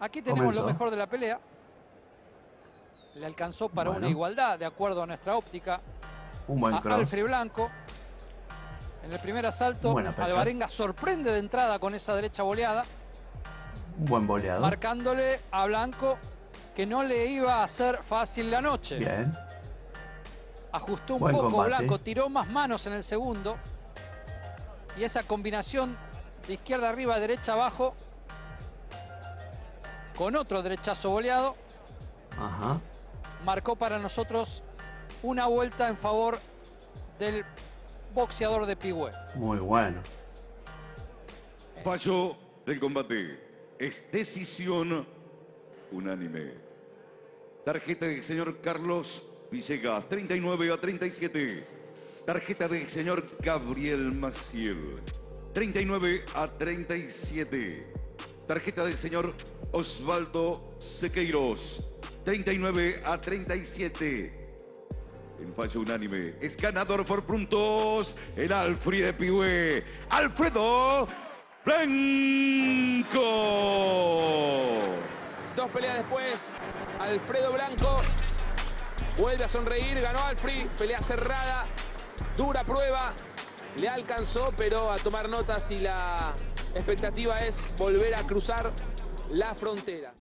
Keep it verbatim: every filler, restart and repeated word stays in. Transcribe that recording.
Aquí tenemos Comenzó. lo mejor de la pelea. Le alcanzó para Bueno. una igualdad, de acuerdo a nuestra óptica, Un buen a cross. Alfred Blanco. En el primer asalto, Buena pesca. Alvarenga sorprende de entrada con esa derecha boleada, Un buen boleado. marcándole a Blanco que no le iba a hacer fácil la noche. Bien. Ajustó un Buen poco combate. Blanco, tiró más manos en el segundo. Y esa combinación de izquierda arriba, derecha abajo, con otro derechazo boleado, Ajá. marcó para nosotros una vuelta en favor del boxeador de Pigüé. Muy bueno. Fallo del combate. Es decisión unánime. Tarjeta del señor Carlos Villegas, treinta y nueve a treinta y siete. Tarjeta del señor Gabriel Maciel, treinta y nueve a treinta y siete. Tarjeta del señor Osvaldo Sequeiros, treinta y nueve a treinta y siete. En fallo unánime es ganador por puntos el Alfred de Pigüé, Alfredo Blanco. Dos peleas después, Alfredo Blanco vuelve a sonreír, ganó Alfred, pelea cerrada, dura prueba, le alcanzó, pero a tomar notas y la expectativa es volver a cruzar la frontera.